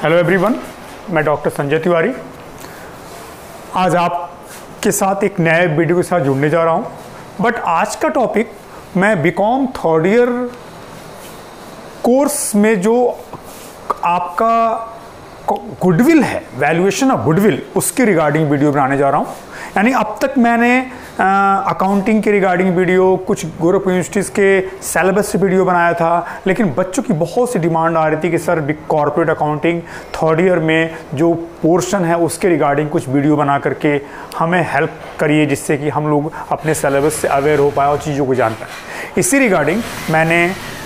Hello everyone, मैं doctor Sanjay Tiwari आज आपके साथ एक नए वीडियो के साथ जुड़ने जा रहा हूं। बट आज का टॉपिक मैं बीकॉम थर्ड ईयर कोर्स में जो आपका गुडविल है, वैल्यूएशन ऑफ गुडविल, उसके रिगार्डिंग वीडियो बनाने जा रहा हूं। यानी अब तक मैंने अकाउंटिंग के रिगार्डिंग वीडियो, कुछ गोरखपुर यूनिवर्सिटीज़ के सिलेबस से वीडियो बनाया था, लेकिन बच्चों की बहुत सी डिमांड आ रही थी कि sir corporate accounting third year में जो पोर्शन है उसके रिगार्डिंग कुछ वीडियो बना करके हमें हेल्प करिए, जिससे कि हम लोग अपने सिलेबस से अवेयर हो पाए और चीज़ों को जान पाए। इसी रिगार्डिंग मैंने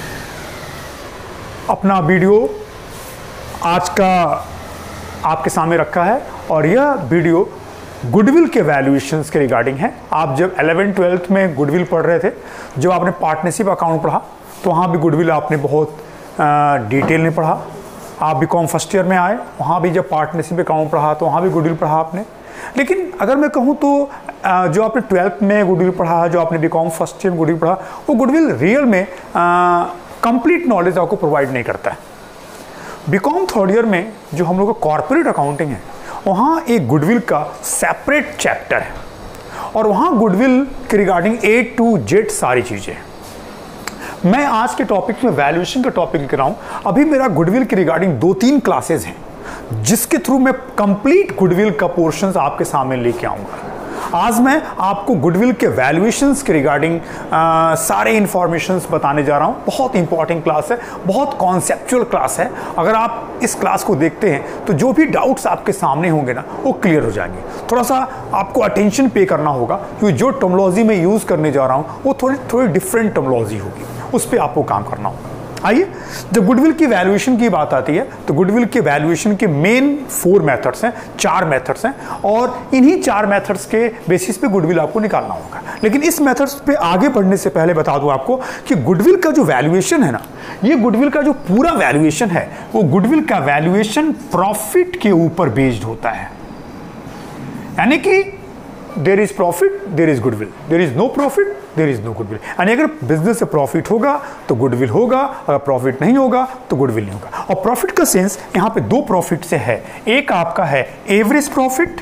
अपना वीडियो आज का आपके सामने रखा है और यह वीडियो गुडविल के वैल्यूएशंस के रिगार्डिंग है। आप जब 11th-12th में गुडविल पढ़ रहे थे, जब आपने पार्टनरशिप अकाउंट पढ़ा तो वहाँ भी गुडविल आपने बहुत डिटेल में पढ़ा। आप बीकॉम फर्स्ट ईयर में आए, वहाँ भी जब पार्टनरशिप अकाउंट पढ़ा तो वहाँ भी गुडविल पढ़ा आपने। लेकिन अगर मैं कहूँ तो जो आपने 12th में गुडविल पढ़ा, जो आपने बीकॉम फर्स्ट ईयर में गुडविल पढ़ा, वो गुडविल रियल में कंप्लीट नॉलेज आपको प्रोवाइड नहीं करता है। बीकॉम थर्ड ईयर में जो हम लोग का कॉर्पोरेट अकाउंटिंग है, वहाँ एक गुडविल का सेपरेट चैप्टर है और वहाँ गुडविल के रिगार्डिंग A to Z सारी चीज़ें। मैं आज के टॉपिक में वैल्यूएशन का टॉपिक लिख रहा हूँ। अभी मेरा गुडविल के रिगार्डिंग 2-3 क्लासेस हैं जिसके थ्रू मैं कंप्लीट गुडविल का पोर्शंस आपके सामने लेके आऊँगा। आज मैं आपको गुडविल के वैल्यूएशंस के रिगार्डिंग सारे इंफॉर्मेशंस बताने जा रहा हूँ। बहुत इंपॉर्टेंट क्लास है, बहुत कॉन्सेप्चुअल क्लास है। अगर आप इस क्लास को देखते हैं तो जो भी डाउट्स आपके सामने होंगे ना, वो क्लियर हो जाएंगे। थोड़ा सा आपको अटेंशन पे करना होगा क्योंकि जो टर्मिनोलॉजी मैं यूज़ करने जा रहा हूँ वो थोड़ी डिफरेंट टर्मिनोलॉजी होगी, उस पर आपको काम करना होगा। आइए, जब गुडविल की वैल्यूएशन की बात आती है तो गुडविल के वैल्यूएशन के मेन 4 मेथड्स हैं, 4 मेथड्स हैं और इन्हीं 4 मेथड्स के बेसिस पे गुडविल आपको निकालना होगा। लेकिन इस मेथड्स पे आगे बढ़ने से पहले बता दूं आपको कि गुडविल का जो वैल्यूएशन है ना, ये गुडविल का जो पूरा वैल्यूएशन है वो गुडविल का वैल्यूएशन प्रॉफिट के ऊपर बेस्ड होता है। यानी कि there is profit, there is goodwill, there is no profit, there is no goodwill. यानी अगर बिजनेस से प्रॉफिट होगा तो गुडविल होगा, अगर प्रॉफिट नहीं होगा तो गुडविल नहीं होगा। और प्रॉफिट का सेंस यहां पे 2 प्रॉफिट से है। एक आपका है एवरेज प्रॉफिट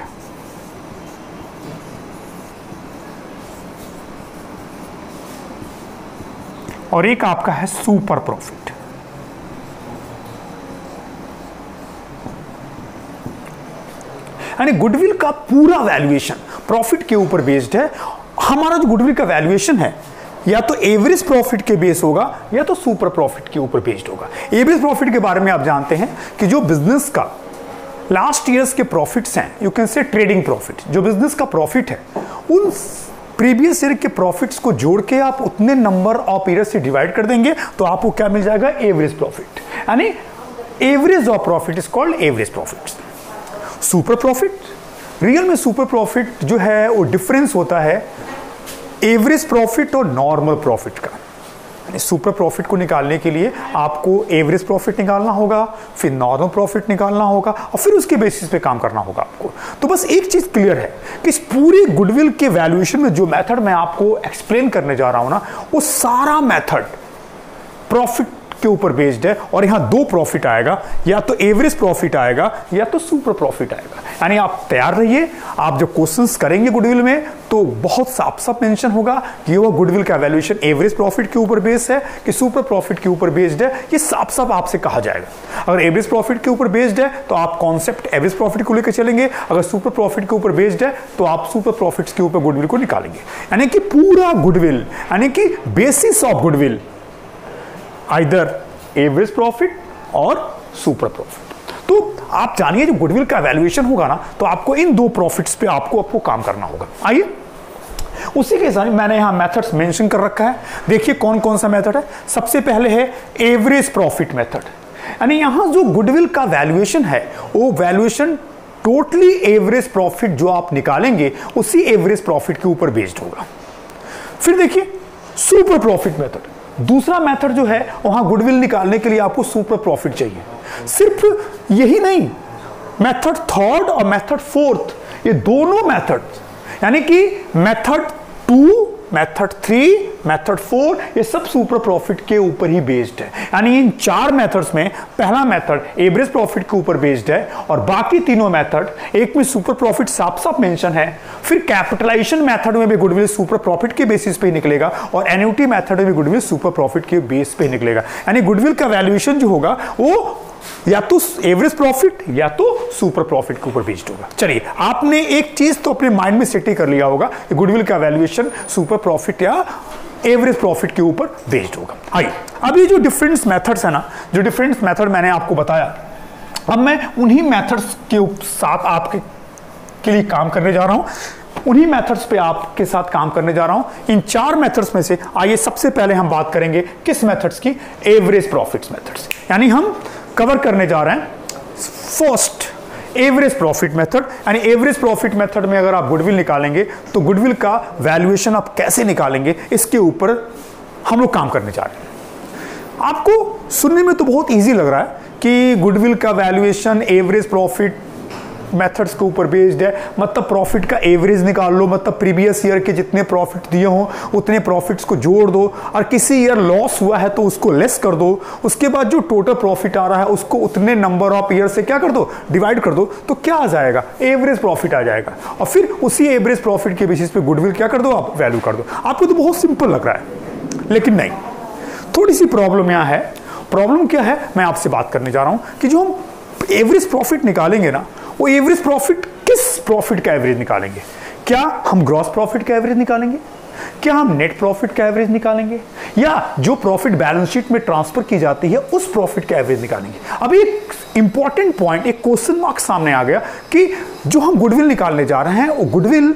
और एक आपका है सुपर प्रॉफिट। यानी गुडविल का पूरा वैल्यूएशन प्रॉफिट के ऊपर बेस्ड है। हमारा जो गुडविल का वैल्यूएशन है या तो एवरेज प्रॉफिट के बेस होगा या तो सुपर प्रॉफिट के ऊपर बेस्ड होगा। एवरेज प्रॉफिट के बारे में आप जानते हैं कि जो बिजनेस का लास्ट ईयर्स के प्रॉफिट्स हैं, you can say trading profit, जो बिजनेस का प्रॉफिट है उन प्रीवियस ईयर के प्रॉफिट्स को जोड़ के आप उतने नंबर ऑफ ईयर से डिवाइड कर देंगे तो आपको क्या मिल जाएगा, एवरेज प्रॉफिट। यानी average of profit is called average profit. Super profit, real में सुपर प्रॉफिट जो है वो डिफरेंस होता है एवरेज प्रॉफिट और नॉर्मल प्रॉफिट का। यानी सुपर प्रॉफिट को निकालने के लिए आपको एवरेज प्रॉफिट निकालना होगा, फिर नॉर्मल प्रॉफिट निकालना होगा और फिर उसके बेसिस पे काम करना होगा आपको। तो बस एक चीज क्लियर है कि इस पूरे गुडविल के वैल्यूएशन में जो मेथड मैं आपको एक्सप्लेन करने जा रहा हूं ना, वो सारा मेथड प्रॉफिट के ऊपर बेस्ड है और यहां 2 प्रॉफिट आएगा, या तो एवरेज प्रॉफिट आएगा या तो सुपर प्रॉफिट आएगा। यानी आप तैयार रहिए, आप जब क्वेश्चंस करेंगे गुडविल में तो बहुत साफ साफ मेंशन होगा कि वह गुडविल का वैल्यूएशन एवरेज प्रॉफिट के ऊपर बेस्ड है कि सुपर प्रॉफिट के ऊपर बेस्ड है। ये साफ साफ आपसे कहा जाएगा। अगर एवरेज प्रॉफिट के ऊपर बेस्ड है तो आप कॉन्सेप्ट एवरेज प्रॉफिट को लेकर चलेंगे, अगर सुपर प्रॉफिट के ऊपर बेस्ड है तो आप सुपर प्रॉफिट्स के ऊपर गुडविल को निकालेंगे। यानी कि पूरा गुडविल, यानी कि basis of goodwill either average profit और सुपर प्रॉफिट। तो आप जानिए जो गुडविल का वैल्यूएशन होगा ना, तो आपको इन 2 प्रॉफिट्स पे आपको काम करना होगा। आइए, उसी के साथ मैंने यहां मेथड्स मेंशन कर रखा है। देखिए कौन कौन सा मेथड है। सबसे पहले है एवरेज प्रॉफिट मेथड। यानी यहां जो गुडविल का वैल्यूएशन है वो वैल्यूएशन टोटली एवरेज प्रॉफिट जो आप निकालेंगे उसी एवरेज प्रॉफिट के ऊपर बेस्ड होगा। फिर देखिए सुपर प्रॉफिट मेथड, दूसरा मेथड जो है वहां गुडविल निकालने के लिए आपको सुपर प्रॉफिट चाहिए। सिर्फ यही नहीं, मेथड थर्ड और मेथड फोर्थ, ये दोनों मेथड, यानी कि मेथड 2 मेथड 3, मेथड 4, ये सब सुपर प्रॉफिट के ऊपर ही बेस्ड है। यानी इन 4 मेथड्स में पहला मेथड एवरेज प्रॉफिट के ऊपर बेस्ड है और बाकी तीनों मेथड, एक में सुपर प्रॉफिट साफ साफ मेंशन है, फिर कैपिटलाइजेशन मेथड में भी गुडविल सुपर प्रॉफिट के बेसिस पे निकलेगा और एन्युटी मेथड में भी गुडविल सुपर प्रॉफिट के बेस पे निकलेगा। यानी गुडविल का वैल्यूएशन जो होगा वो या तो एवरेज प्रॉफिट या तो सुपर प्रॉफिट के ऊपर बेस्ड होगा। चलिए, आपने एक चीज तो अपने माइंड में सेट ही कर लिया होगा कि गुडविल का वैल्यूएशन सुपर प्रॉफिट या एवरेज प्रॉफिट के ऊपर बेस्ड होगा। आइए, अब ये जो डिफरेंट मेथड्स है ना, जो डिफरेंट मेथड मैंने आपको बताया, अब मैं उन्हीं मेथड्स के साथ आपके लिए काम करने जा रहा हूं, उन्हीं मेथड्स पे आपके साथ काम करने जा रहा हूं। इन 4 मेथड्स में से आइए सबसे पहले हम बात करेंगे किस मेथड्स की, एवरेज प्रॉफिट्स मेथड्स। यानी हम कवर करने जा रहे हैं फर्स्ट एवरेज प्रॉफिट मेथड। यानी एवरेज प्रॉफिट मेथड में अगर आप गुडविल निकालेंगे तो गुडविल का वैल्यूएशन आप कैसे निकालेंगे, इसके ऊपर हम लोग काम करने जा रहे हैं। आपको सुनने में तो बहुत इजी लग रहा है कि गुडविल का वैल्यूएशन एवरेज प्रॉफिट मेथड्स के ऊपर बेस्ड है, मतलब प्रॉफिट का एवरेज निकाल लो, मतलब प्रीवियस ईयर के जितने प्रॉफिट दिए हों उतने प्रॉफिट्स को जोड़ दो और किसी ईयर लॉस हुआ है तो उसको लेस कर दो, उसके बाद जो टोटल प्रॉफिट आ रहा है उसको उतने नंबर ऑफ ईयर से क्या कर दो, डिवाइड कर दो, तो क्या आ जाएगा, एवरेज प्रॉफिट आ जाएगा। और फिर उसी एवरेज प्रॉफिट के बेसिस पे गुडविल क्या कर दो, आप वैल्यू कर दो। आपको तो बहुत सिंपल लग रहा है, लेकिन नहीं, थोड़ी सी प्रॉब्लम यहाँ है। प्रॉब्लम क्या है, मैं आपसे बात करने जा रहा हूं कि जो हम एवरेज प्रॉफिट निकालेंगे ना, वो एवरेज प्रॉफिट किस प्रॉफिट का एवरेज निकालेंगे? क्या हम ग्रॉस प्रॉफिट का एवरेज निकालेंगे, क्या हम नेट प्रॉफिट का एवरेज निकालेंगे, या जो प्रॉफिट बैलेंस शीट में ट्रांसफर की जाती है उस प्रॉफिट का एवरेज निकालेंगे? अभी एक इंपॉर्टेंट पॉइंट, एक क्वेश्चन मार्क सामने आ गया कि जो हम गुडविल निकालने जा रहे हैं वो गुडविल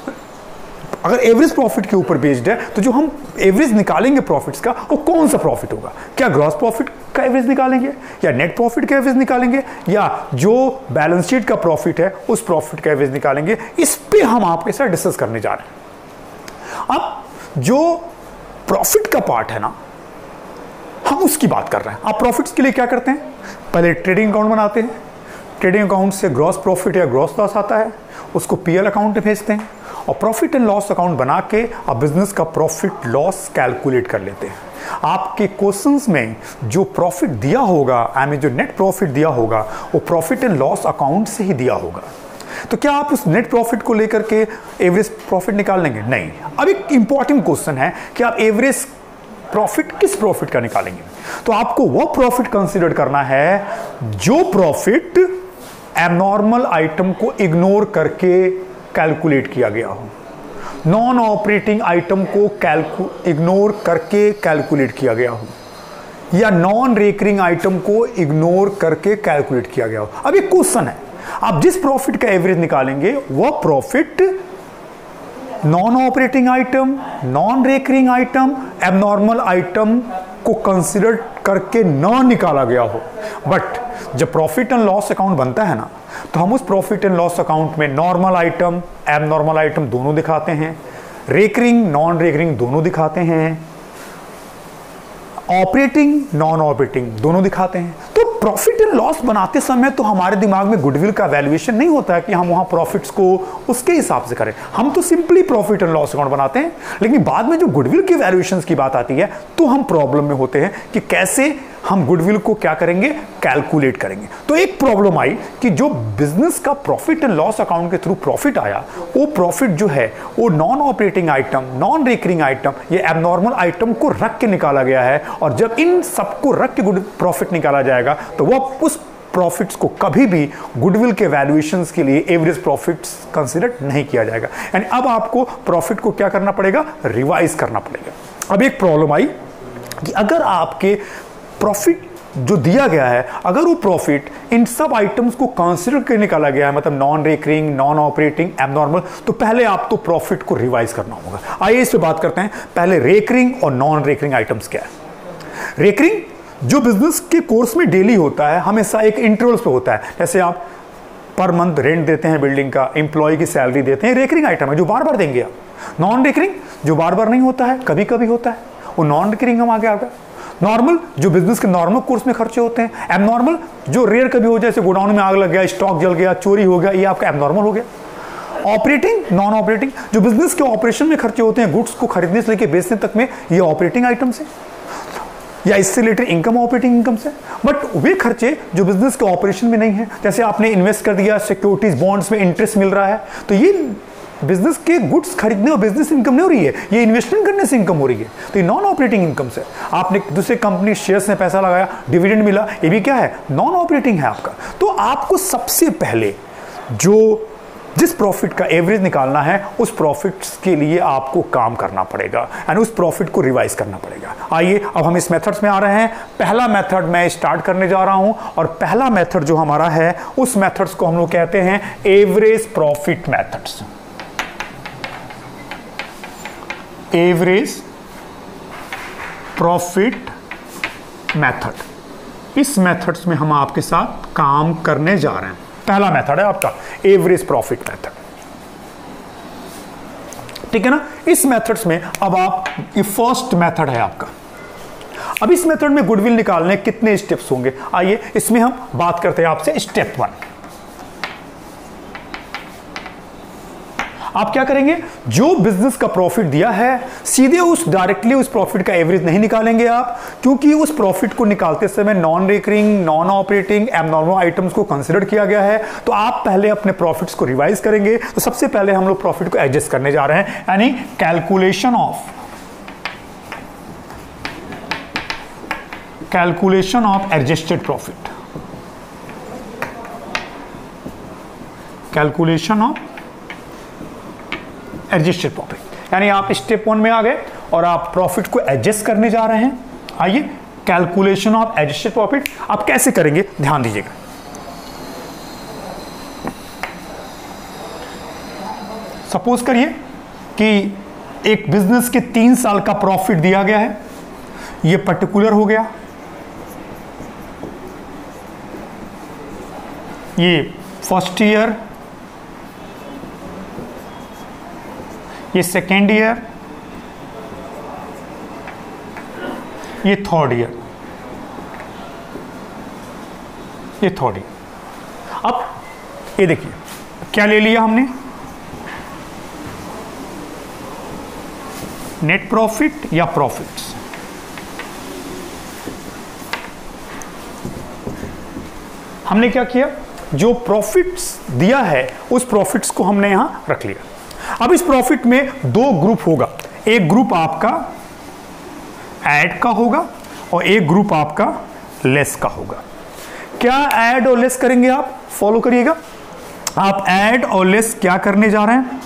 अगर एवरेज प्रॉफिट के ऊपर बेस्ड है तो जो हम एवरेज निकालेंगे प्रॉफिट्स का वो कौन सा प्रॉफिट होगा? क्या ग्रॉस प्रॉफिट का एवरेज निकालेंगे या नेट प्रॉफिट का एवरेज निकालेंगे या जो बैलेंस शीट का प्रॉफिट है उस प्रॉफिट का एवरेज निकालेंगे? इस पे हम आपके साथ डिस्कस करने जा रहे हैं। अब जो प्रॉफिट का पार्ट है ना, हम उसकी बात कर रहे हैं। आप प्रॉफिट्स के लिए क्या करते हैं, पहले ट्रेडिंग अकाउंट बनाते हैं, ट्रेडिंग अकाउंट से ग्रॉस प्रॉफिट या ग्रॉस लॉस आता है, उसको पीएल अकाउंट में भेजते हैं और प्रॉफिट एंड लॉस अकाउंट बना के आप बिजनेस का प्रॉफिट लॉस कैलकुलेट कर लेते हैं। आपके क्वेश्चंस में जो प्रॉफिट दिया होगा, यानी जो नेट प्रॉफिट दिया होगा, वो प्रॉफिट एंड लॉस अकाउंट से ही दिया होगा। तो क्या आप उस नेट प्रॉफिट को लेकर के एवरेज प्रॉफिट निकाल लेंगे? नहीं। अब एक इंपॉर्टेंट क्वेश्चन है कि आप एवरेज प्रॉफिट किस प्रॉफिट का निकालेंगे? तो आपको वो प्रॉफिट कंसीडर करना है जो प्रॉफिट एबनॉर्मल आइटम को इग्नोर करके कैलकुलेट किया गया हो, नॉन ऑपरेटिंग आइटम को इग्नोर करके कैलकुलेट किया गया हो, या नॉन रेकरिंग आइटम को इग्नोर करके कैलकुलेट किया गया हो। अब एक क्वेश्चन है, आप जिस प्रॉफिट का एवरेज निकालेंगे वह profit non operating item, non recurring item, abnormal item को कंसीडर करके न निकाला गया हो। बट जब प्रॉफिट एंड लॉस अकाउंट बनता है ना, तो हम उस प्रॉफिट एंड लॉस अकाउंट में नॉर्मल आइटम, एबनॉर्मल आइटम दोनों दिखाते हैं, रेकरिंग, नॉन रेकरिंग दोनों दिखाते हैं, ऑपरेटिंग, नॉन ऑपरेटिंग दोनों दिखाते हैं। तो प्रॉफिट एंड लॉस बनाते समय तो हमारे दिमाग में गुडविल का वैल्यूएशन नहीं होता है कि हम वहां प्रॉफिट्स को उसके हिसाब से करें, हम तो simply profit and loss account बनाते हैं। लेकिन बाद में जो गुडविल की वैल्यूएशंस की बात आती है तो हम प्रॉब्लम में होते हैं कि कैसे हम गुडविल को क्या करेंगे, कैलकुलेट करेंगे। तो एक प्रॉब्लम आई कि जो बिजनेस का प्रॉफिट एंड लॉस अकाउंट के थ्रू प्रॉफिट आया, वो प्रॉफिट जो है वो non operating item, non recurring item, ये एबनॉर्मल आइटम को रख के निकाला गया है। और जब इन सबको रख के गुड प्रॉफिट निकाला जाएगा तो वो उस प्रॉफिट्स को कभी भी गुडविल के वैल्यूएशंस के लिए एवरेज प्रॉफिट्स कंसीडर नहीं किया जाएगा। यानी अब आपको प्रॉफिट को क्या करना पड़ेगा, रिवाइज करना पड़ेगा। अब एक प्रॉब्लम आई कि अगर आपके प्रॉफिट जो दिया गया है, अगर वो प्रॉफिट इन सब आइटम्स को कंसीडर कर निकाला गया है, मतलब non recurring, non operating, abnormal, तो पहले आप तो प्रॉफिट को रिवाइज करना होगा। आइए इस पे बात करते हैं। पहले रेकरिंग और नॉन रेकरिंग आइटम्स क्या है। रेकरिंग जो बिजनेस के कोर्स में डेली होता है, हमेशा एक इंटरवल्स पे होता है। जैसे आप पर मंथ रेंट देते हैं बिल्डिंग का, एम्प्लॉय की सैलरी देते हैं, रेकरिंग आइटम है जो बार बार देंगे आप। नॉन रेकरिंग जो बार बार नहीं होता है, कभी कभी होता है, वो नॉन रेकरिंग हम आगे आ गया। नॉर्मल जो बिजनेस के नॉर्मल कोर्स में खर्चे होते हैं। एबनॉर्मल जो रेयर कभी हो जाए, जैसे गोडाउन में आग लग गया, स्टॉक जल गया, चोरी हो गया, ये आपका एबनॉर्मल हो गया। ऑपरेटिंग, नॉन ऑपरेटिंग, जो बिजनेस के ऑपरेशन में खर्चे होते हैं, गुड्स को खरीदने से लेकर बेचने तक में, ये ऑपरेटिंग आइटम्स है, या इससे रिलेटेड इनकम ऑपरेटिंग इनकम से। बट वे खर्चे जो बिजनेस के ऑपरेशन में नहीं है, जैसे आपने इन्वेस्ट कर दिया सिक्योरिटीज बॉन्ड्स में, इंटरेस्ट मिल रहा है, तो ये बिजनेस के गुड्स खरीदने और बिजनेस इनकम नहीं हो रही है, ये इन्वेस्टमेंट करने से इनकम हो रही है, तो ये नॉन ऑपरेटिंग इनकम से। आपने दूसरे कंपनी शेयर्स में पैसा लगाया, डिविडेंड मिला, ये भी क्या है, नॉन ऑपरेटिंग है आपका। तो आपको सबसे पहले जिस प्रॉफिट का एवरेज निकालना है, उस प्रॉफिट्स के लिए आपको काम करना पड़ेगा एंड उस प्रॉफिट को रिवाइज करना पड़ेगा। आइए अब हम इस मेथड्स में आ रहे हैं। पहला मेथड मैं स्टार्ट करने जा रहा हूं, और पहला मेथड जो हमारा है, उस मेथड्स को हम लोग कहते हैं average profit methods. Average profit method, इस मेथड्स में हम आपके साथ काम करने जा रहे हैं। पहला मेथड है आपका एवरेज प्रॉफिट मेथड, ठीक है ना। इस मेथड्स में अब आप, ये फर्स्ट मेथड है आपका। अब इस मेथड में गुडविल निकालने कितने स्टेप्स होंगे, आइए इसमें हम बात करते हैं आपसे। स्टेप 1, आप क्या करेंगे, जो बिजनेस का प्रॉफिट दिया है, सीधे डायरेक्टली उस प्रॉफिट का एवरेज नहीं निकालेंगे आप, क्योंकि उस प्रॉफिट को निकालते समय non recurring, non operating, abnormal items को कंसीडर किया गया है। तो आप पहले अपने प्रॉफिट्स को रिवाइज करेंगे। तो सबसे पहले हम लोग प्रॉफिट को एडजस्ट करने जा रहे हैं, यानी calculation of adjusted profit, calculation of adjusted profit, यानी आप स्टेप 1 में आ गए और आप प्रॉफिट को एडजस्ट करने जा रहे हैं। आइए, कैलकुलेशन ऑफ एडजस्टेड प्रॉफिट आप कैसे करेंगे, ध्यान दीजिएगा। सपोज करिए कि एक बिजनेस के 3 साल का प्रॉफिट दिया गया है, ये पर्टिकुलर हो गया, ये फर्स्ट ईयर, ये सेकेंड ईयर, ये थर्ड ईयर, ये थर्ड ईयर। अब ये देखिए क्या ले लिया हमने, नेट प्रॉफिट या प्रॉफिट्स। हमने क्या किया, जो प्रॉफिट्स दिया है उस प्रॉफिट्स को हमने यहां रख लिया। अब इस प्रॉफिट में 2 ग्रुप होगा, एक ग्रुप आपका ऐड का होगा और एक ग्रुप आपका लेस का होगा। क्या ऐड और लेस करेंगे आप, फॉलो करिएगा। आप ऐड और लेस क्या करने जा रहे हैं,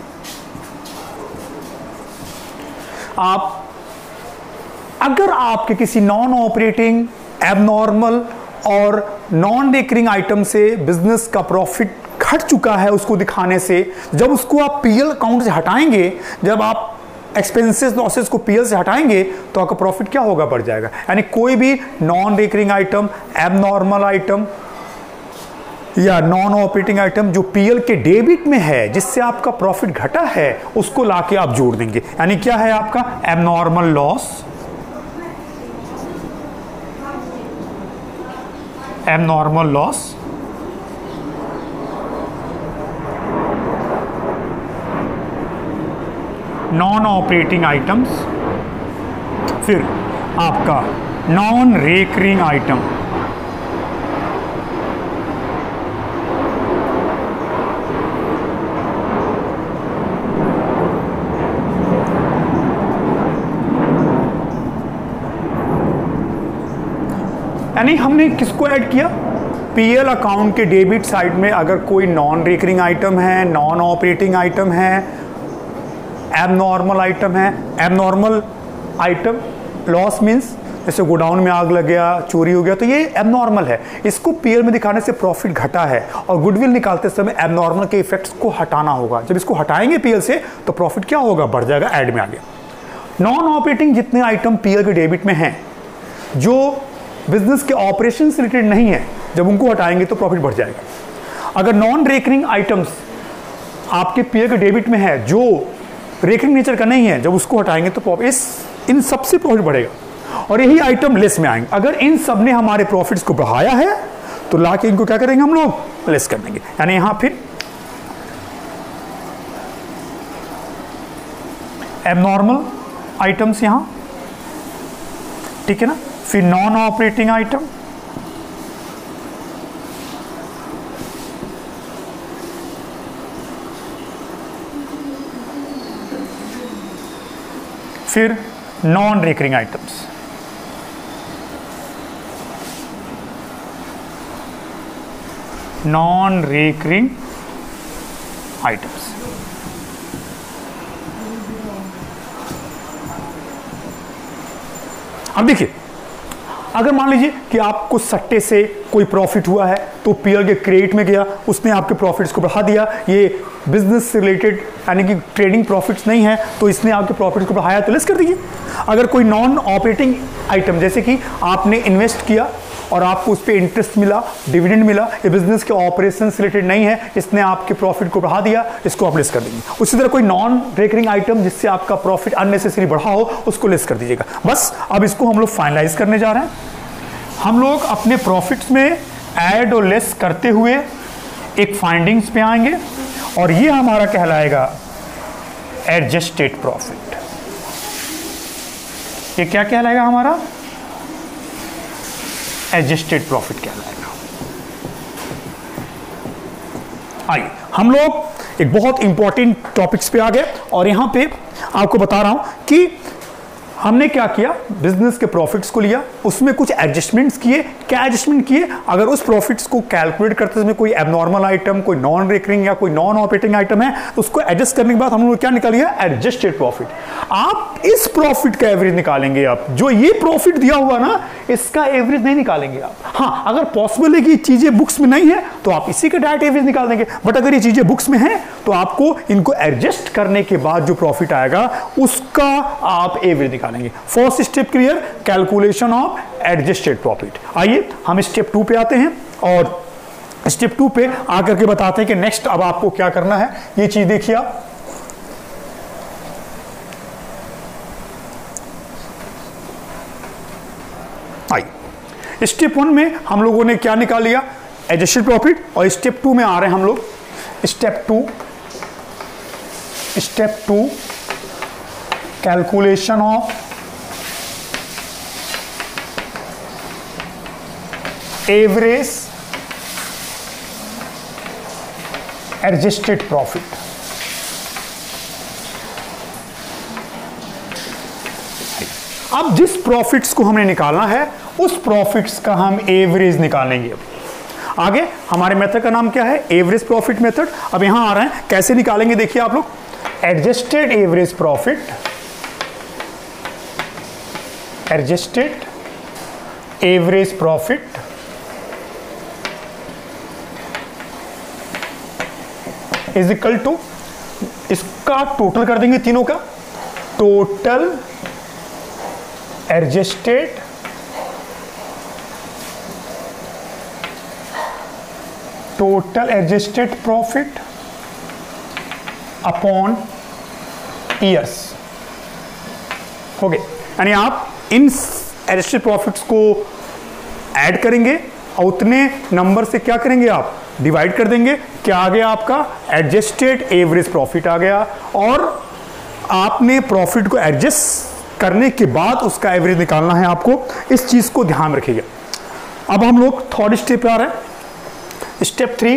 आप अगर आपके किसी नॉन ऑपरेटिंग, एबनॉर्मल और नॉन रिकरिंग आइटम से बिजनेस का प्रॉफिट घट चुका है, उसको दिखाने से, जब उसको आप पीएल अकाउंट से हटाएंगे, जब आप एक्सपेंसेस लॉसेस को पीएल से हटाएंगे, तो आपका प्रॉफिट क्या होगा, बढ़ जाएगा। यानी कोई भी non recurring item, abnormal item या नॉन ऑपरेटिंग आइटम जो पीएल के डेबिट में है, जिससे आपका प्रॉफिट घटा है, उसको लाके आप जोड़ देंगे। यानी क्या है आपका, abnormal loss, abnormal loss, non operating items, फिर आपका नॉन रिकरिंग आइटम, यानी हमने किसको ऐड किया, पीएल अकाउंट के डेबिट साइड में अगर कोई नॉन रिकरिंग आइटम है, नॉन ऑपरेटिंग आइटम है, एबनॉर्मल आइटम है। एबनॉर्मल आइटम लॉस मींस जैसे गोडाउन में आग लग गया, चोरी हो गया, तो ये एबनॉर्मल है, इसको पीएल में दिखाने से प्रॉफिट घटा है, और गुडविल निकालते समय एबनॉर्मल के इफेक्ट्स को हटाना होगा। जब इसको हटाएंगे पीएल से, तो प्रॉफिट क्या होगा, बढ़ जाएगा, ऐड में आ गया। नॉन ऑपरेटिंग जितने आइटम पीएल के डेबिट में हैं, जो बिजनेस के ऑपरेशन से रिलेटेड नहीं है, जब उनको हटाएंगे तो प्रॉफिट बढ़ जाएगा। अगर नॉन रिकरिंग आइटम्स आपके पीएल के डेबिट में है, जो रिकरिंग नेचर का नहीं है, जब उसको हटाएंगे तो प्रॉफिट, इन सबसे प्रॉफिट बढ़ेगा। और यही आइटम लेस में आएंगे। अगर इन सब ने हमारे प्रॉफिट्स को बढ़ाया है, तो लाके इनको क्या करेंगे, हम लोग लेस कर देंगे। यानी यहां फिर एबनॉर्मल आइटम्स यहां, ठीक है ना, फिर नॉन ऑपरेटिंग आइटम, फिर non recurring items, non recurring items. अब देखिए, अगर मान लीजिए कि आपको सट्टे से कोई प्रॉफिट हुआ है तो पीएल के क्रेडिट में गया, उसने आपके प्रॉफिट्स को बढ़ा दिया, ये बिजनेस से रिलेटेड यानी कि ट्रेडिंग प्रॉफिट्स नहीं है तो इसने आपके प्रॉफिट्स को बढ़ाया तो लेस कर दीजिए। अगर कोई नॉन ऑपरेटिंग आइटम जैसे कि आपने इन्वेस्ट किया और आपको उस पर इंटरेस्ट मिला, डिविडेंड मिला, ये बिजनेस के ऑपरेशन से रिलेटेड नहीं है, इसने आपके प्रॉफिट को बढ़ा दिया, इसको आप लेस कर देंगे। उसी तरह कोई नॉन रिकरिंग आइटम जिससे आपका प्रॉफिट अननेसेसरी बढ़ा हो उसको लेस कर दीजिएगा। बस अब इसको हम लोग फाइनलाइज करने जा रहे हैं। हम लोग अपने प्रॉफिट्स में ऐड और लेस करते हुए एक फाइंडिंग्स पे आएंगे और ये हमारा कहलाएगा एडजस्टेड प्रॉफिट। ये क्या कहलाएगा हमारा? एडजस्टेड प्रॉफिट कहलाएगा। आइए हम लोग एक बहुत इंपॉर्टेंट टॉपिक्स पे आ गए और यहां पे आपको बता रहा हूं कि हमने क्या किया, बिजनेस के प्रॉफिट्स को लिया, उसमें कुछ एडजस्टमेंट्स किए। क्या एडजस्टमेंट किए? अगर उस प्रॉफिट्स को कैलकुलेट करते समय कोई एबनॉर्मल आइटम, कोई नॉन रिकरिंग या कोई नॉन ऑपरेटिंग आइटम है तो उसको एडजस्ट करने के बाद हम लोग क्या निकाल लिया? Adjusted profit. आप इस प्रॉफिट का एवरेज निकालेंगे। आप जो ये प्रॉफिट दिया हुआ ना, इसका एवरेज नहीं निकालेंगे आप। हाँ, अगर पॉसिबल है कि चीजें बुक्स में नहीं है तो आप इसी का डायरेक्ट एवरेज निकाल देंगे, बट अगर ये चीजें बुक्स में है तो आपको इनको एडजस्ट करने के बाद जो प्रॉफिट आएगा उसका आप एवरेज निकालेंगे। First step clear, calculation of adjusted profit. आइए हम स्टेप 2 पे आते हैं और स्टेप 2 पे आकर के बताते हैं कि नेक्स्ट अब आपको क्या करना है। ये चीज देखिए आप, आइए स्टेप 1 में हम लोगों ने क्या निकाल लिया? Adjusted profit. और स्टेप 2 में आ रहे हैं हम लोग। Step 2 calculation of average adjusted profit. अब जिस प्रॉफिट्स को हमने निकालना है उस प्रॉफिट्स का हम एवरेज निकालेंगे। अब आगे हमारे मेथड का नाम क्या है? Average profit method. अब यहां आ रहे हैं, कैसे निकालेंगे देखिए आप लोग। Adjusted average profit, adjusted average profit is equal to, इसका टोटल कर देंगे तीनों का, total adjusted profit upon years. हो गए, यानी आप इन एडजस्टेड प्रॉफिट्स को ऐड करेंगे और उतने नंबर से क्या करेंगे आप? डिवाइड कर देंगे। क्या आ गया आपका? एडजस्टेड एवरेज प्रॉफिट आ गया। और आपने प्रॉफिट को एडजस्ट करने के बाद उसका एवरेज निकालना है आपको। इस चीज को ध्यान रखिएगा। अब हम लोग थर्ड स्टेप पे आ रहे हैं।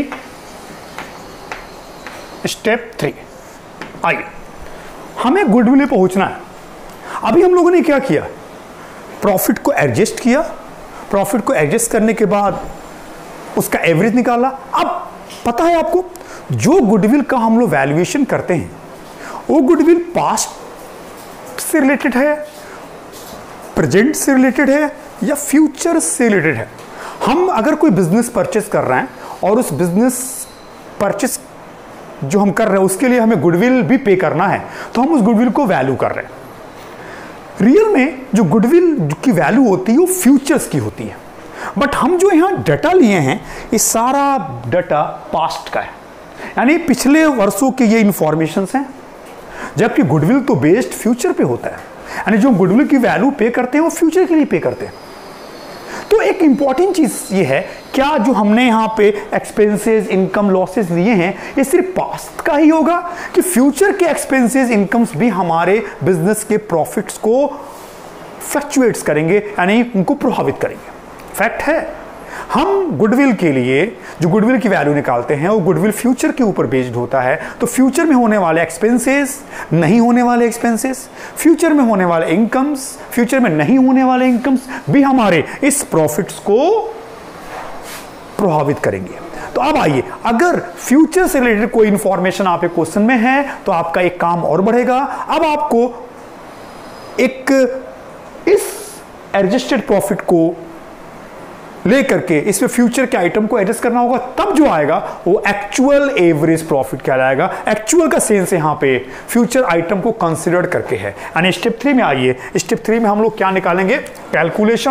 स्टेप 3। आइए, हमें गुडविल पे पहुंचना है। अभी हम लोगों ने क्या किया? प्रॉफिट को एडजस्ट किया, प्रॉफिट को एडजस्ट करने के बाद उसका एवरेज निकाला। अब पता है आपको, जो गुडविल का हम लोग वैल्यूएशन करते हैं वो गुडविल पास्ट से रिलेटेड है, प्रेजेंट से रिलेटेड है या फ्यूचर से रिलेटेड है। हम अगर कोई बिजनेस परचेस कर रहे हैं और उस बिजनेस परचेस जो हम कर रहे हैं उसके लिए हमें गुडविल भी पे करना है तो हम उस गुडविल को वैल्यू कर रहे हैं। रियल में जो गुडविल की वैल्यू होती है वो फ्यूचर्स की होती है, बट हम जो यहाँ डाटा लिए हैं ये सारा डाटा पास्ट का है, यानी पिछले वर्षों के ये इंफॉर्मेशंस हैं। जबकि गुडविल तो बेस्ड फ्यूचर पे होता है, यानी जो गुडविल की वैल्यू पे करते हैं वो फ्यूचर के लिए पे करते हैं। तो एक इंपॉर्टेंट चीज ये है क्या जो हमने यहाँ पे एक्सपेंसेस इनकम लॉसेस लिए हैं ये सिर्फ पास्ट का ही होगा कि फ्यूचर के एक्सपेंसेस इनकम्स भी हमारे बिजनेस के प्रॉफिट्स को फ्लक्चुएट्स करेंगे, यानी उनको प्रभावित करेंगे? फैक्ट है, हम गुडविल के लिए जो गुडविल की वैल्यू निकालते हैं वो गुडविल फ्यूचर के ऊपर बेस्ड होता है। तो फ्यूचर में होने वाले एक्सपेंसेस, नहीं होने वाले एक्सपेंसेस, फ्यूचर में होने वाले इनकम्स, फ्यूचर में नहीं होने वाले इनकम्स भी हमारे इस प्रॉफिट्स को प्रभावित करेंगे। तो अब आइए, अगर फ्यूचर से रिलेटेड कोई इंफॉर्मेशन आपके क्वेश्चन में है तो आपका एक काम और बढ़ेगा। अब आपको एक इस एडजस्टेड प्रॉफिट को लेकर के इसमें फ्यूचर के आइटम को एडजस्ट करना होगा, तब जो आएगा वो एक्चुअल एवरेज प्रॉफिट कहलाएगा। एक्चुअल का सेंस यहां पे फ्यूचर आइटम को कंसीडर करके है। यानी स्टेप 3 में आइए, स्टेप 3 में हम लोग क्या निकालेंगे? Calculation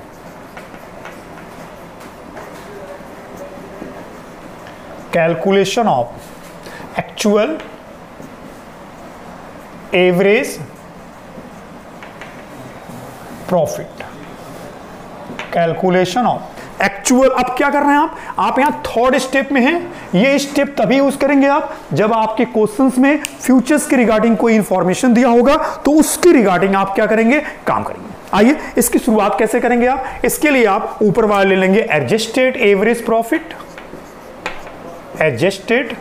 of actual average profit, calculation of actual. अब क्या कर रहे हैं आप यहां थर्ड स्टेप में हैं। ये स्टेप तभी यूज करेंगे आप जब आपके क्वेश्चंस में फ्यूचर्स के रिगार्डिंग कोई इंफॉर्मेशन दिया होगा, तो उसके रिगार्डिंग आप क्या करेंगे? काम करेंगे। आइए, इसकी शुरुआत कैसे करेंगे आप? इसके लिए आप ऊपर वाले ले लेंगे adjusted average profit, adjusted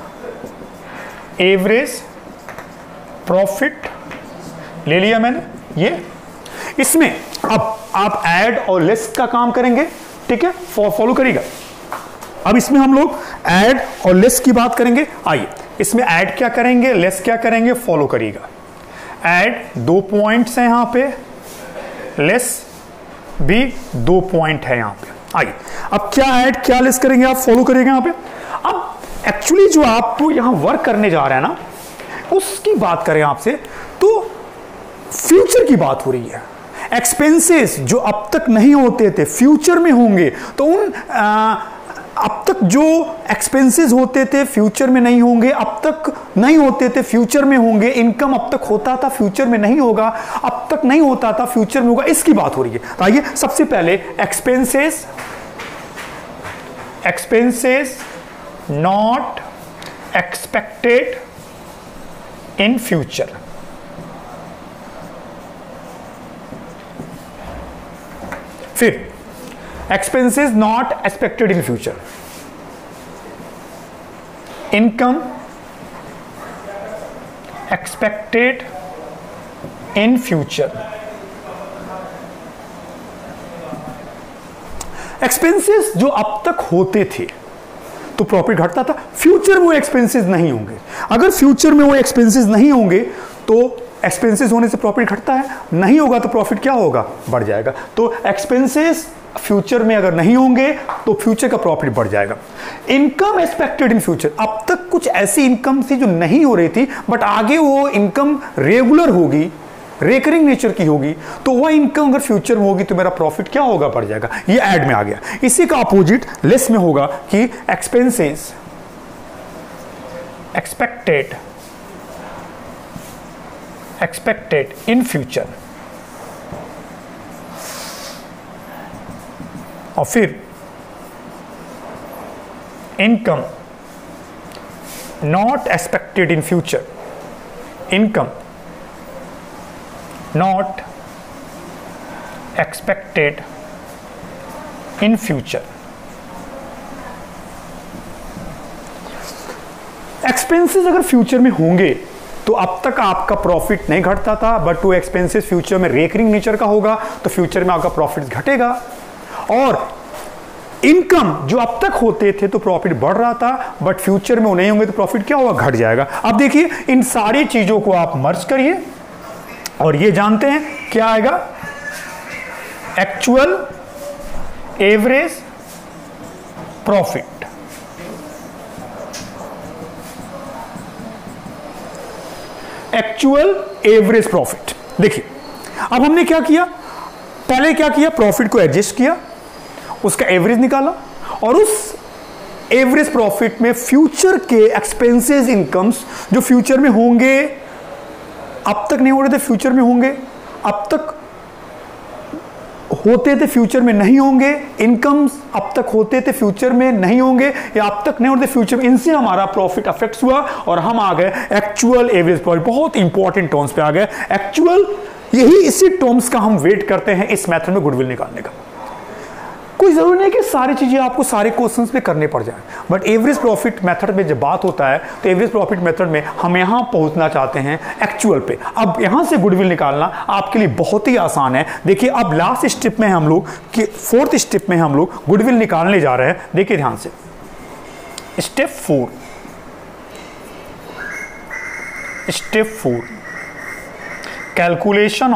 average profit ले लिया मैंने ये। इसमें अब आप ऐड और लेस का काम करेंगे, ठीक है? फॉलो करिएगा। अब इसमें हम लोग ऐड और लेस की बात करेंगे। आइए, इसमें ऐड क्या करेंगे, लेस क्या करेंगे, फॉलो करिएगा। ऐड 2 पॉइंट्स हैं यहां पे, लेस भी 2 पॉइंट है यहां पे। आइए, अब क्या ऐड क्या लेस करेंगे आप, फॉलो करिएगा यहां पे। अब एक्चुअली जो आपको यहां वर्क करने जा रहे हैं ना, उसकी बात करें आपसे तो फ्यूचर की बात हो रही है। एक्सपेंसेस जो अब तक नहीं होते थे फ्यूचर में होंगे, तो उन अब तक जो एक्सपेंसेस होते थे फ्यूचर में नहीं होंगे, अब तक नहीं होते थे फ्यूचर में होंगे। इनकम अब तक होता था फ्यूचर में नहीं होगा, अब तक नहीं होता था फ्यूचर में होगा, इसकी बात हो रही है। तो आइए, सबसे पहले expenses not expected in future. फिर expenses not expected in future, income expected in future. Expenses जो अब तक होते थे तो प्रॉफिट घटता था, फ्यूचर में वो एक्सपेंसेस नहीं होंगे। अगर फ्यूचर में वो एक्सपेंसेस नहीं होंगे तो एक्सपेंसेस होने से प्रॉफिट घटता है, नहीं होगा तो प्रॉफिट क्या होगा? बढ़ जाएगा। तो एक्सपेंसेस फ्यूचर में अगर नहीं होंगे तो फ्यूचर का प्रॉफिट बढ़ जाएगा। इनकम एक्सपेक्टेड इन फ्यूचर, अब तक कुछ ऐसी इनकम थी जो नहीं हो रही थी, बट आगे वो इनकम रेगुलर होगी, रेकरिंग नेचर की होगी, तो वह इनकम अगर फ्यूचर में होगी तो मेरा प्रॉफिट क्या होगा? बढ़ जाएगा। ये ऐड में आ गया। इसी का अपोजिट लेस में होगा कि एक्सपेंसेस एक्सपेक्टेड इन फ्यूचर, और फिर income not expected in future, income not expected in future. Expenses अगर फ्यूचर में होंगे तो अब तक आपका प्रॉफिट नहीं घटता था, बट वो एक्सपेंसेस फ्यूचर में रेकरिंग नेचर का होगा तो फ्यूचर में आपका प्रॉफिट घटेगा। और इनकम जो अब तक होते थे तो प्रॉफिट बढ़ रहा था, बट फ्यूचर में वो नहीं होंगे तो प्रॉफिट क्या होगा? घट जाएगा। अब देखिए, इन सारी चीजों को आप मर्ज करिए और ये जानते हैं क्या आएगा? Actual average profit. Actual average profit. देखिए, अब हमने क्या किया? पहले क्या किया? प्रॉफिट को एडजस्ट किया, उसका एवरेज निकाला, और उस एवरेज प्रॉफिट में फ्यूचर के एक्सपेंसेस इनकम्स जो फ्यूचर में होंगे, अब तक नहीं हो रहे थे फ्यूचर में होंगे, अब तक होते थे फ्यूचर में नहीं होंगे, इनकम्स अब तक होते थे फ्यूचर में नहीं होंगे, या अब तक नहीं होते फ्यूचर में, इनसे हमारा प्रॉफिट अफेक्ट हुआ और हम आ गए एक्चुअल एवरेज प्रॉफिट। बहुत इंपॉर्टेंट टर्म्स पे आ गए एक्चुअल। यही इसी टर्म्स का हम वेट करते हैं इस मेथड में गुडविल निकालने का। कोई जरूरी नहीं कि सारी चीजें आपको सारे क्वेश्चंस पे करने पड़ जाए, बट एवरेज प्रॉफिट मेथड में जब बात होता है तो एवरेज प्रॉफिट मेथड में हम यहां पहुंचना चाहते हैं एक्चुअल पे। अब यहां से गुडविल निकालना आपके लिए बहुत ही आसान है। देखिए अब लास्ट स्टेप में हम लोग कि फोर्थ स्टेप में हम लोग गुडविल निकालने जा रहे हैं। देखिए ध्यान से, step 4 calculation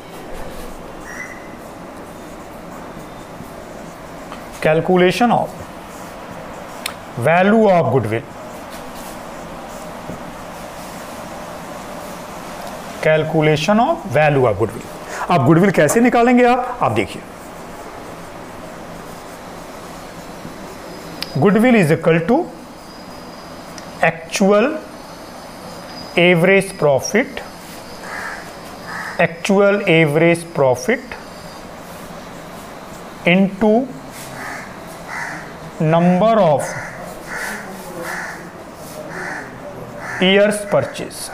of value of goodwill. Calculation of value of goodwill. अब गुडविल कैसे निकालेंगे आप देखिए, goodwill is equal to actual average profit into number of years purchase.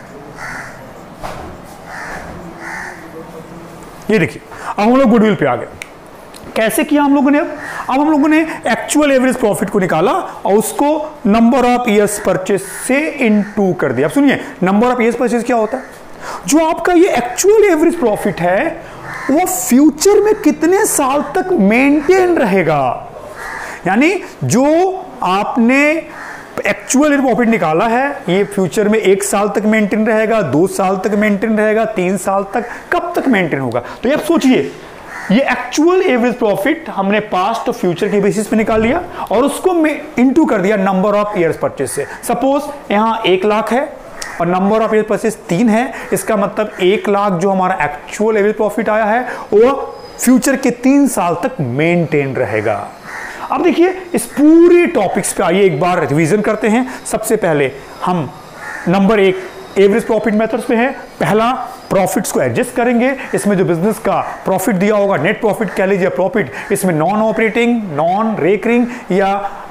ये देखिए अब हम लोग गुडविल पे आ गए। कैसे किया हम लोगों ने? अब हम लोगों ने एक्चुअल एवरेज प्रॉफिट को निकाला और उसको नंबर ऑफ ईयर्स परचेज से इनटू कर दिया। अब सुनिए, नंबर ऑफ ईयर्स परचेज क्या होता है? जो आपका ये एक्चुअल एवरेज प्रॉफिट है वो फ्यूचर में कितने साल तक मेंटेन रहेगा। यानी जो आपने एक्चुअल प्रॉफिट निकाला है ये फ्यूचर में 1 साल तक मेंटेन रहेगा, 2 साल तक मेंटेन रहेगा, 3 साल तक, कब तक मेंटेन होगा? तो ये सोचिए, ये एक्चुअल एवरेज प्रॉफिट हमने पास्ट और फ्यूचर के बेसिस पे निकाल लिया और उसको इनटू कर दिया नंबर ऑफ ईयर्स परचेज से। सपोज यहां 1 लाख है और नंबर ऑफ ईयर्स परचेज 3 है, इसका मतलब 1 लाख जो हमारा एक्चुअल एवरेज प्रॉफिट आया है वो फ्यूचर के 3 साल तक मेंटेन रहेगा। अब देखिए इस पूरी टॉपिक्स पे आइए एक बार रिवीजन करते हैं। सबसे पहले हम नंबर 1 एवरेज प्रॉफिट मेथड्स पे है। पहला, प्रॉफिट्स को एडजस्ट करेंगे। इसमें जो बिजनेस का प्रॉफिट दिया होगा, नेट प्रॉफिट कह लीजिए, प्रॉफिट, इसमें नॉन ऑपरेटिंग, नॉन रेकरिंग या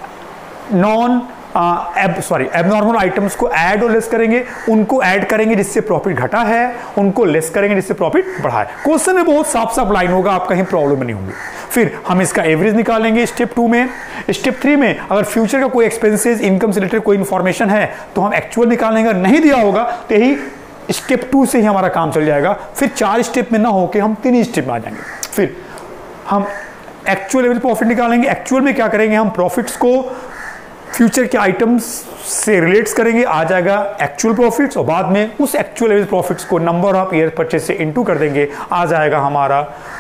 नॉन एबनॉर्मल आइटम्स को ऐड और लेस करेंगे। उनको ऐड करेंगे जिससे प्रॉफिट घटा है, उनको लेस करेंगे जिससे प्रॉफिट बढ़ा है। क्वेश्चन में बहुत साफ साफ लाइन होगा, आप कहीं प्रॉब्लम नहीं होंगे। फिर हम इसका एवरेज निकालेंगे स्टेप 2 में। स्टेप 3 में अगर फ्यूचर का कोई एक्सपेंसेस, इनकम से रिलेटेड कोई इंफॉर्मेशन है तो हम एक्चुअल निकालेंगे, नहीं दिया होगा तो यही स्टेप 2 से ही हमारा काम चल जाएगा। फिर 4 स्टेप में ना होके हम 3 स्टेप में आ जाएंगे। फिर हम एक्चुअल एवरेज प्रॉफिट निकालेंगे। एक्चुअल में क्या करेंगे, हम प्रॉफिट्स को फ्यूचर के आइटम्स से रिलेट्स करेंगे, आ जाएगा एक्चुअल प्रॉफिट्स, और बाद में उस एक्चुअल एवरेज प्रॉफिट्स को नंबर ऑफ ईयर परचेज से इनटू कर देंगे, आ जाएगा हमारा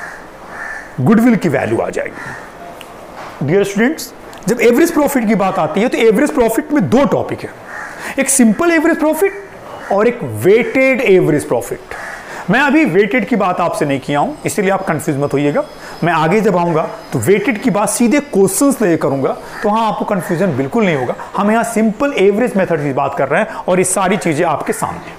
गुडविल की वैल्यू आ जाएगी। डियर स्टूडेंट्स, जब एवरेज प्रॉफिट की बात आती है तो एवरेज प्रॉफिट में 2 टॉपिक है, एक सिंपल एवरेज प्रॉफिट और एक वेटेड एवरेज प्रॉफिट। मैं अभी वेटेड की बात आपसे नहीं किया हूं, इसीलिए आप कंफ्यूज मत होइएगा। मैं आगे जब आऊंगा तो वेटेड की बात सीधे क्वेश्चंस ले करूंगा, तो हाँ आपको कंफ्यूजन बिल्कुल नहीं होगा। हम यहां सिंपल एवरेज मेथड की बात कर रहे हैं और ये सारी चीजें आपके सामने।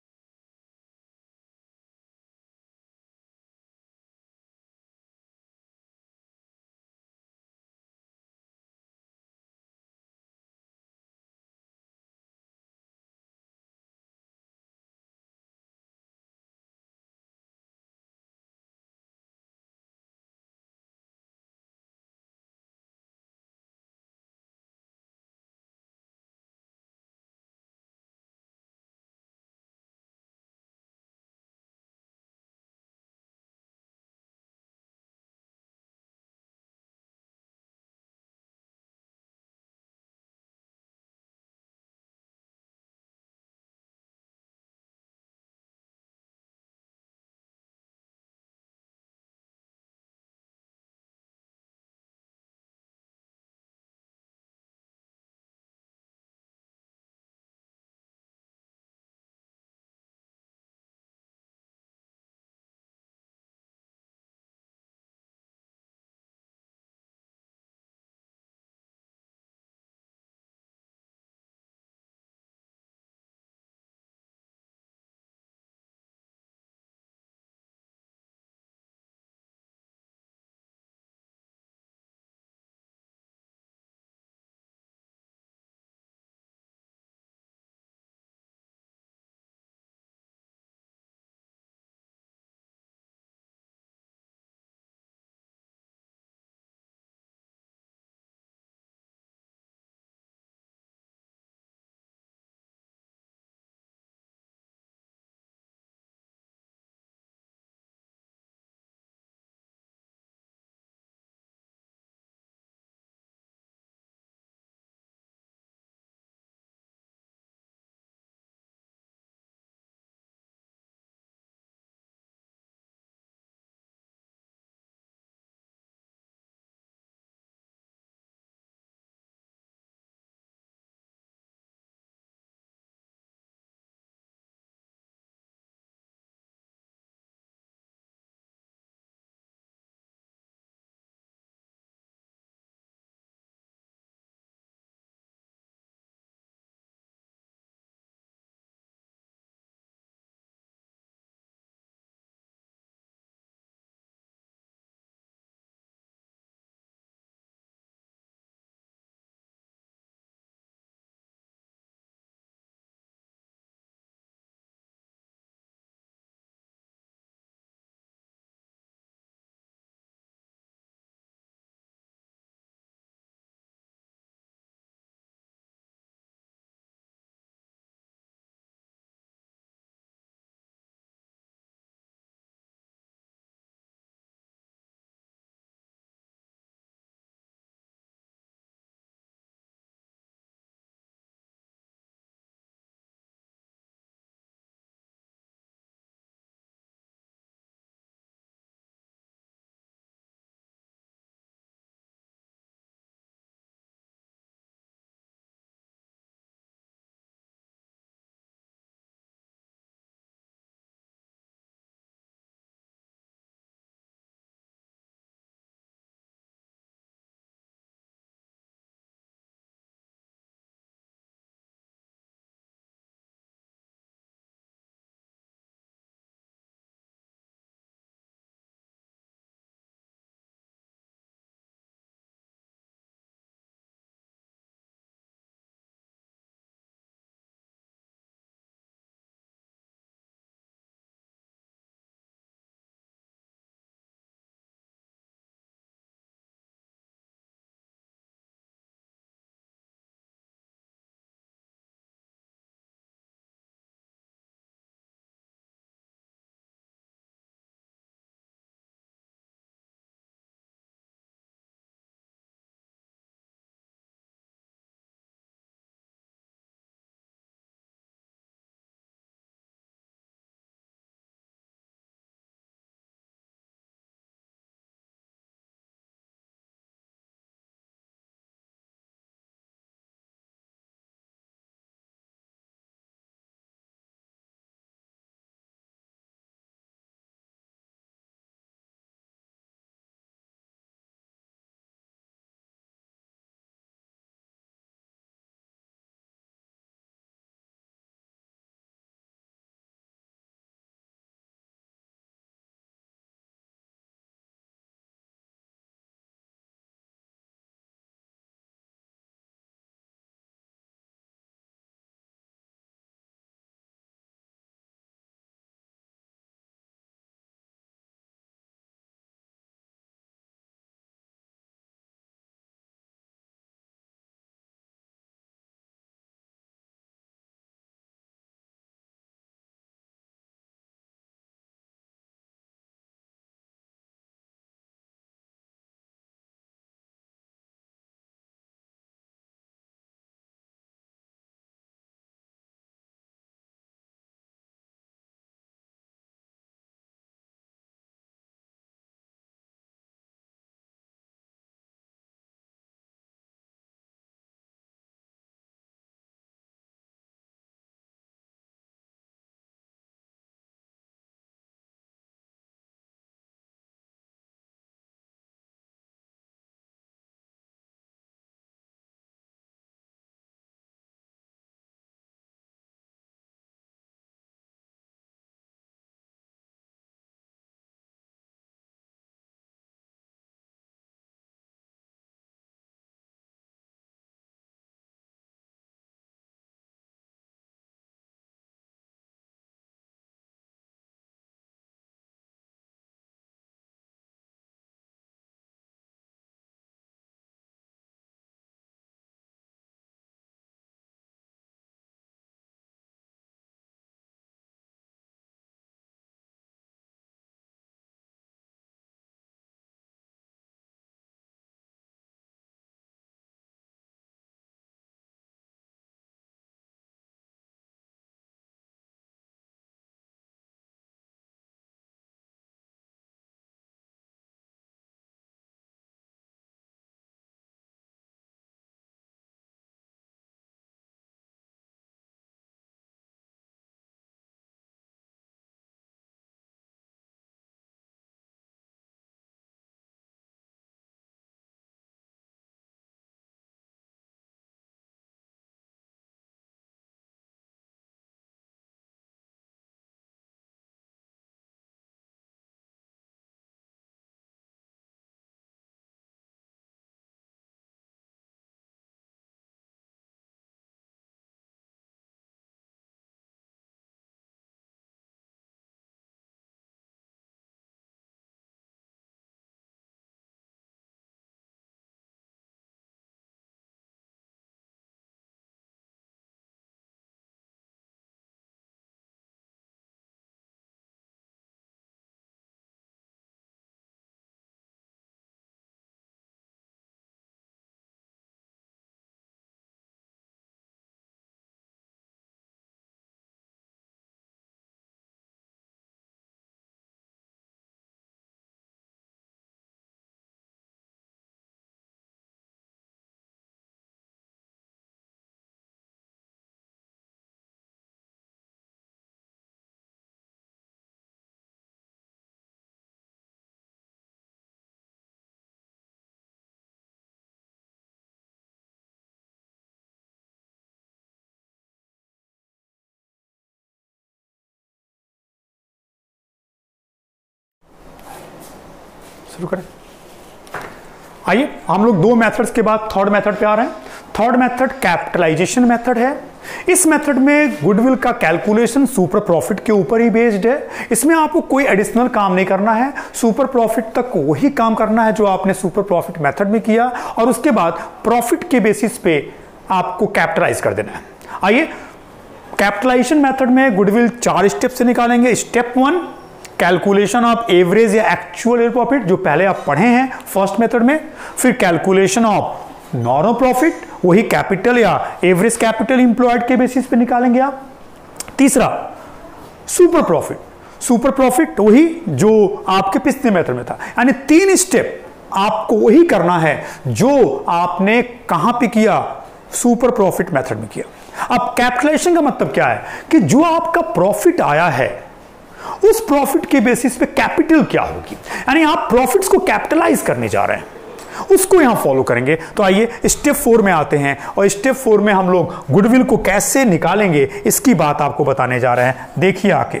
शुरू करें। आइए हम लोग दो मेथड्स के बाद थर्ड मेथड पे आ रहे हैं। थर्ड मेथड कैपिटलाइजेशन मेथड है। इस मेथड में गुडविल का कैलकुलेशन सुपर प्रॉफिट के ऊपर ही बेस्ड है। इसमें आपको कोई एडिशनल काम नहीं करना है, सुपर प्रॉफिट तक वही काम करना है जो आपने सुपर प्रॉफिट मेथड में किया, और उसके बाद प्रॉफिट के बेसिस पे आपको कैपिटलाइज कर देना है। आइए कैपिटलाइजेशन मेथड में गुडविल 4 स्टेप से निकालेंगे। स्टेप 1 कैलकुलेशन ऑफ एवरेज या एक्चुअल प्रॉफिट, जो पहले आप पढ़े हैं फर्स्ट मेथड में। फिर कैलकुलेशन ऑफ नॉर्मल प्रॉफिट, वही कैपिटल या एवरेज कैपिटल इंप्लॉयड के बेसिस पे निकालेंगे आप। तीसरा सुपर प्रॉफिट, सुपर प्रॉफिट वही जो आपके पिछले मेथड में था। यानी 3 स्टेप आपको वही करना है जो आपने कहां पे किया, सुपर प्रॉफिट मेथड में किया। अब कैपिटलाइजेशन का मतलब क्या है कि जो आपका प्रॉफिट आया है उस प्रॉफिट के बेसिस पे कैपिटल क्या होगी, यानी आप प्रॉफिट्स को कैपिटलाइज करने जा रहे हैं, उसको यहां फॉलो करेंगे। तो आइए स्टेप 4 में आते हैं, और स्टेप 4 में हम लोग गुडविल को कैसे निकालेंगे इसकी बात आपको बताने जा रहे हैं। देखिए आके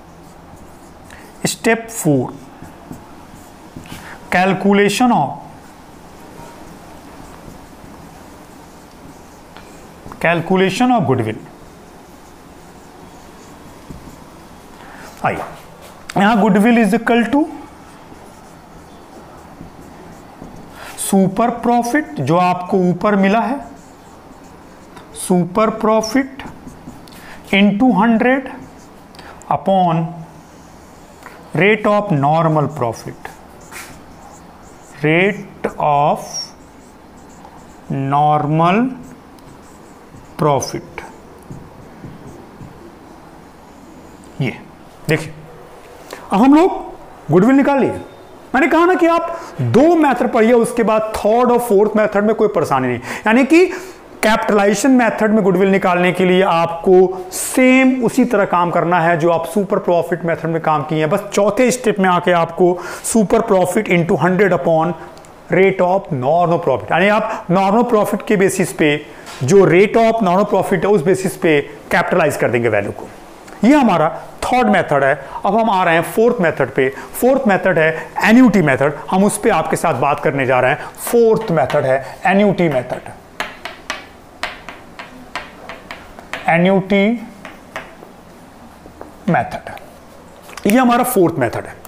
स्टेप 4 कैलकुलेशन ऑफ गुडविल। आइए यहां goodwill is equal to super profit जो आपको ऊपर मिला है, super profit into 100 upon rate of normal profit, rate of normal profit. ये देखिए अब हम लोग गुडविल निकाल लिए। मैंने कहा ना कि आप 2 मेथड पढ़िए, उसके बाद थर्ड और फोर्थ मेथड में कोई परेशानी नहीं। यानी कि कैपिटलाइजेशन मेथड में गुडविल निकालने के लिए आपको सेम उसी तरह काम करना है जो आप सुपर प्रॉफिट मेथड में काम किए हैं। बस चौथे स्टेप में आके आपको super profit into 100 upon rate of normal profit, यानी आप नॉर्मल प्रॉफिट के बेसिस पे जो रेट ऑफ नॉर्मल प्रॉफिट है उस बेसिस पे कैपिटलाइज कर देंगे वैल्यू को। ये हमारा थर्ड मेथड है। अब हम आ रहे हैं फोर्थ मेथड पे। फोर्थ मेथड है एन्युटी मेथड, हम उस पे आपके साथ बात करने जा रहे हैं। फोर्थ मेथड है एन्युटी मेथड। एन्युटी मेथड ये हमारा फोर्थ मेथड है।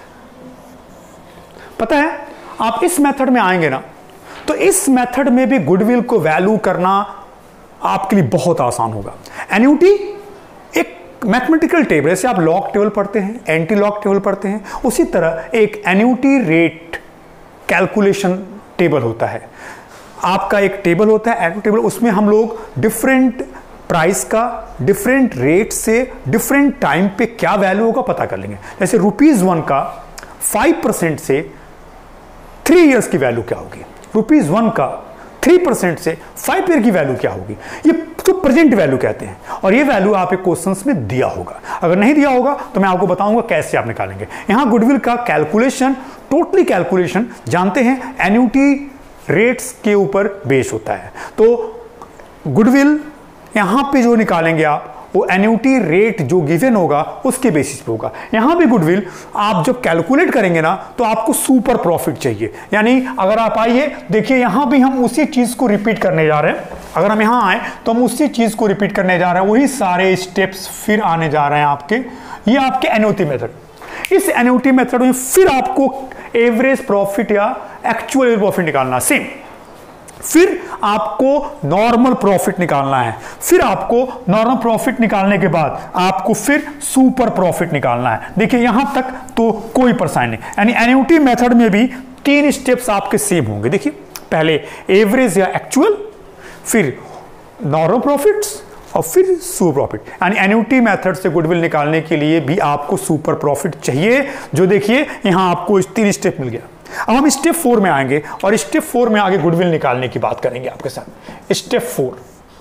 पता है आप इस मेथड में आएंगे ना, तो इस मेथड में भी गुडविल को वैल्यू करना आपके लिए बहुत आसान होगा। एन्युटी एक मैथमेटिकल टेबल, जैसे आप लॉग टेबल पढ़ते हैं, एंटी लॉग टेबल पढ़ते हैं, उसी तरह एक एन्युटी रेट कैलकुलेशन टेबल होता है। आपका एक टेबल होता है एन्युटी टेबल, उसमें हम लोग डिफरेंट प्राइस का डिफरेंट रेट से डिफरेंट टाइम पे क्या वैल्यू होगा पता कर लेंगे। जैसे ₹1 का 5% से 3 इयर्स की वैल्यू क्या होगी, ₹1 का 3% से 5 ईयर की वैल्यू क्या होगी, ये तो प्रेजेंट वैल्यू कहते हैं। और ये वैल्यू आप एक क्वेश्चंस में दिया होगा, अगर नहीं दिया होगा तो मैं आपको बताऊंगा कैसे आप निकालेंगे। यहां गुडविल का कैलकुलेशन, टोटली कैलकुलेशन जानते हैं एन्युटी रेट्स के ऊपर बेस होता है। तो गुडविल यहां पे जो निकालेंगे आप वो एन्युटी रेट जो गिवन होगा उसके बेसिस पे होगा। यहां भी गुडविल आप जब कैलकुलेट करेंगे ना तो आपको सुपर प्रॉफिट चाहिए। यानी अगर आप आइए देखिए यहां भी हम उसी चीज को रिपीट करने जा रहे हैं। अगर हम यहां आए तो हम उसी चीज को रिपीट करने जा रहे हैं, वही सारे स्टेप्स फिर आने जा रहे हैं आपके। ये आपके एन्युटी मेथड। इस एन्युटी मेथड में फिर आपको एवरेज प्रॉफिट या एक्चुअल प्रॉफिट निकालना सेम, फिर आपको नॉर्मल प्रॉफिट निकालना है, फिर आपको नॉर्मल प्रॉफिट निकालने के बाद आपको फिर सुपर प्रॉफिट निकालना है। देखिए यहां तक तो कोई परेशानी नहीं। यानी एन्युटी मेथड में भी 3 स्टेप्स आपके सेम होंगे। देखिए पहले एवरेज या एक्चुअल, फिर नॉर्मल प्रॉफिट्स और फिर सुपर प्रॉफिट। यानी एन्युटी मेथड से गुडविल निकालने के लिए भी आपको सुपर प्रॉफिट चाहिए, जो देखिए यहां आपको 3 स्टेप मिल गया। अब हम स्टेप 4 में आएंगे और स्टेप 4 में आगे गुडविल निकालने की बात करेंगे आपके साथ। Step 4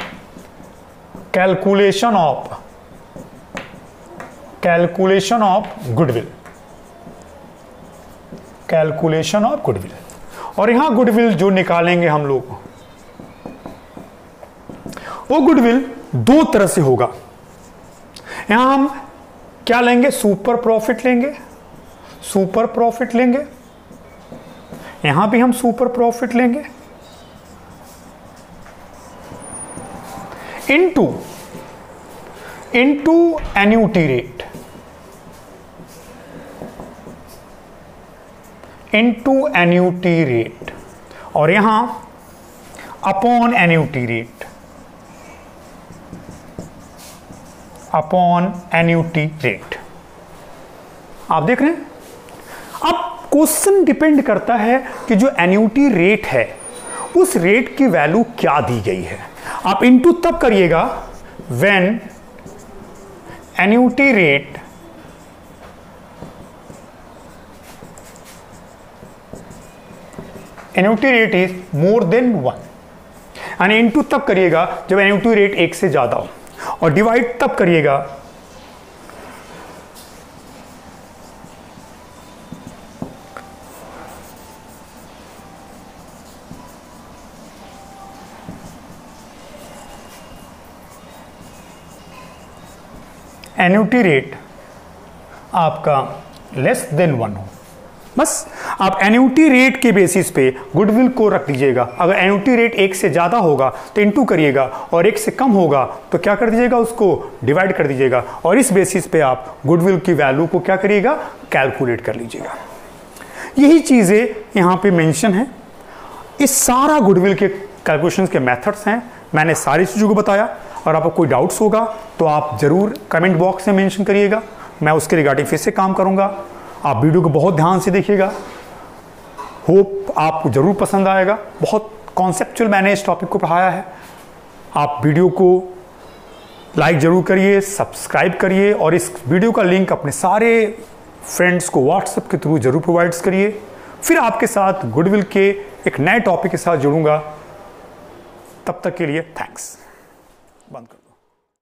calculation of goodwill. Calculation of goodwill, और यहां गुडविल जो निकालेंगे हम लोग वो गुडविल 2 तरह से होगा। यहां हम क्या लेंगे, सुपर प्रॉफिट लेंगे, सुपर प्रॉफिट लेंगे, यहां भी हम सुपर प्रॉफिट लेंगे into annuity rate, into annuity rate, और यहां upon annuity rate, upon annuity rate. आप देख रहे हैं, अब क्वेश्चन डिपेंड करता है कि जो एन्युटी रेट है उस रेट की वैल्यू क्या दी गई है। आप इनटू तब करिएगा when annuity rate is more than 1, यानी इनटू तब करिएगा जब एन्युटी रेट 1 से ज्यादा हो, और डिवाइड तब करिएगा एन्युटी रेट आपका लेस देन 1 हो। बस आप एन्युटी रेट के बेसिस पे गुडविल को रख दीजिएगा। अगर एन्युटी रेट 1 से ज़्यादा होगा तो इनटू करिएगा, और 1 से कम होगा तो क्या कर दीजिएगा, उसको डिवाइड कर दीजिएगा, और इस बेसिस पे आप गुडविल की वैल्यू को क्या करिएगा, कैलकुलेट कर लीजिएगा। यही चीज़ें यहाँ पे मेंशन है। इस सारा गुडविल के कैलकुलेशन के मेथड्स हैं, मैंने सारी चीज़ों को बताया। और आपको कोई डाउट्स होगा तो आप ज़रूर कमेंट बॉक्स में मेंशन करिएगा, मैं उसके रिगार्डिंग फिर से काम करूँगा। आप वीडियो को बहुत ध्यान से देखिएगा, होप आपको ज़रूर पसंद आएगा। बहुत कॉन्सेप्चुअल मैंने इस टॉपिक को पढ़ाया है। आप वीडियो को लाइक ज़रूर करिए, सब्सक्राइब करिए, और इस वीडियो का लिंक अपने सारे फ्रेंड्स को व्हाट्सएप के थ्रू ज़रूर प्रोवाइड्स करिए। फिर आपके साथ गुडविल के एक नए टॉपिक के साथ जुड़ूंगा। तब तक के लिए थैंक्स। बंद कर।